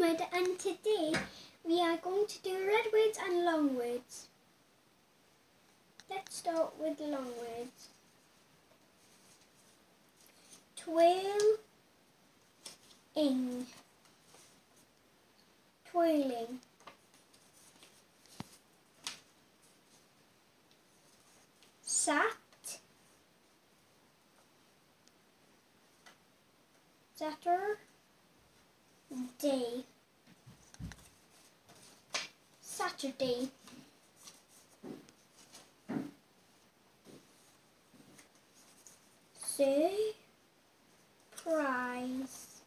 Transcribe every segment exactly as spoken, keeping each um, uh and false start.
Ahmed, and today we are going to do red words and long words. Let's start with long words. Twirl, ing, twirling. Sat, Saturday, Saturday. Surprise,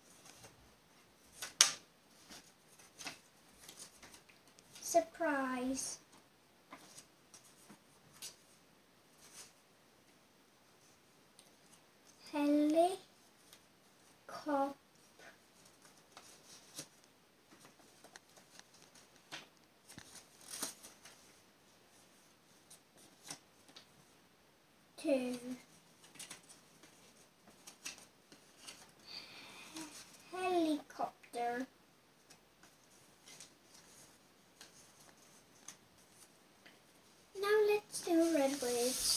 surprise. Helicopter, helicopter. Now let's do red words.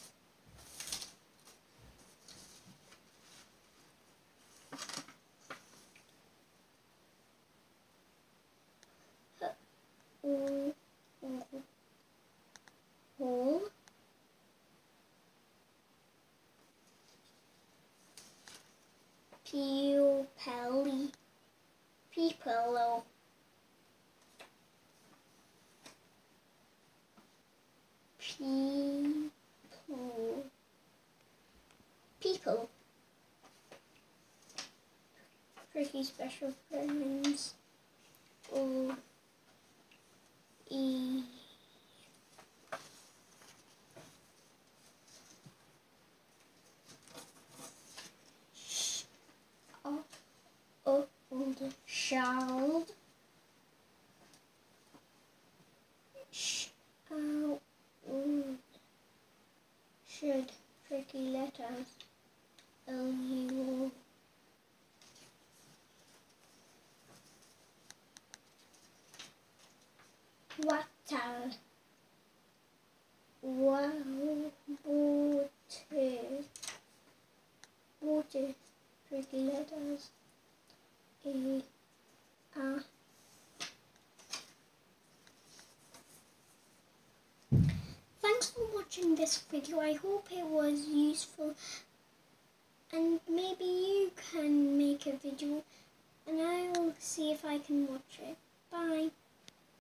Hole, pupilly, people, people, people. Pretty special pronouns. O, E. Old, child, should, should, tricky letters, L U, water, water, water, tricky letters, A, A. Thanks for watching this video. I hope it was useful and maybe you can make a video and I will see if I can watch it.